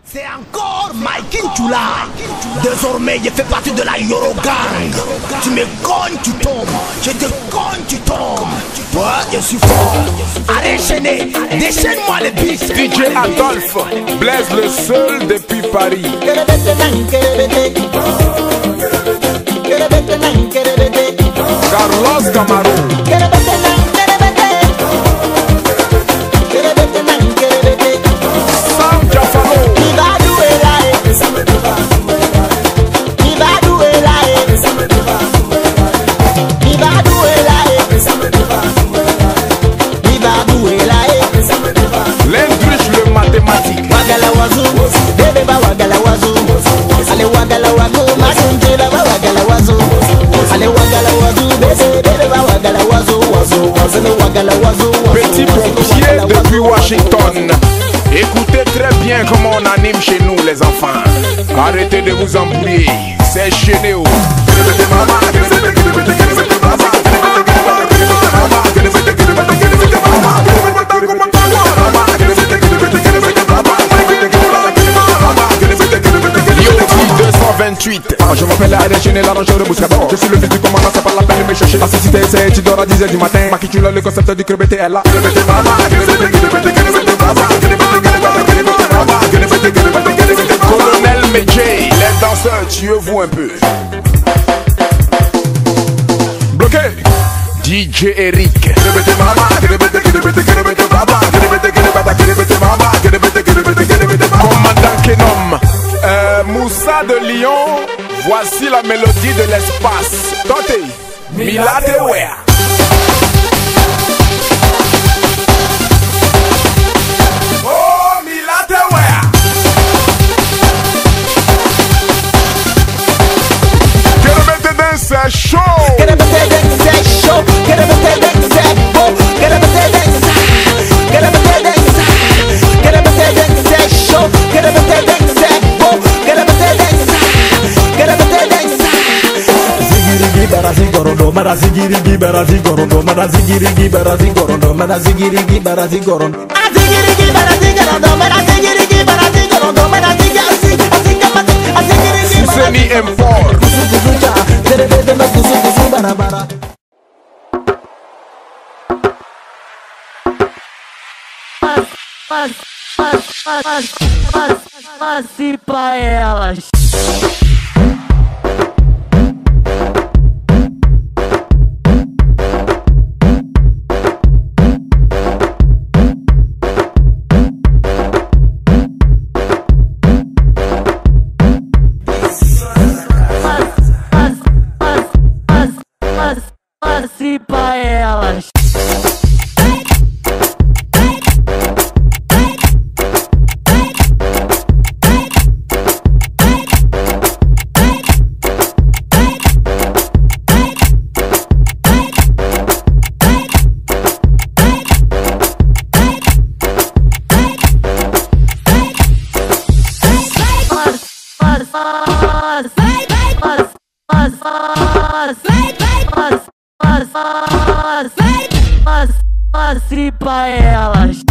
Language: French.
C'est encore Mike Nchula. Désormais, je fais partie de la Yoro Gang. Tu me cognes, tu tombes. Je te cogne, tu tombes. Ouais, je suis fort. Allez, chaîner. Déchaîne-moi les beats. DJ Adolphe, Blaise le seul depuis Paris. Carlos Camarón. Petit pompier depuis Washington. Écoutez très bien comment on anime chez nous les enfants. Arrêtez de vous embrouiller, c'est chez nous. Je m'appelle Arène, l'arrangeur de Bouscador. Je suis le fils du commandant, c'est pas la peine de me chercher. La cécité, c'est tu dors à 10h du matin. Makitula, le concept du crevette est là. Colonel Medjay, les danseurs, tuez-vous un peu. Bloqué. DJ Eric. Commandant Kenom. Moussa de Lyon, voici la mélodie de l'espace. Tentez, Miladewea. Oh, Miladewea. Get up and dance, show. Get up and dance, show. Get up and dance, show. Get up and dance, get up and dance, get up and dance, show. Get up and dance. Marazigirigi barazigorondo, marazigirigi barazigorondo, marazigirigi barazigorondo, azigirigi barazigorondo, marazigirigi barazigorondo, marazigirigi azigirigi Suseni Import. Kusukusucha, terebede na kusukusu barabara. Passe pra elas. Passe pra elas. Passe pra elas.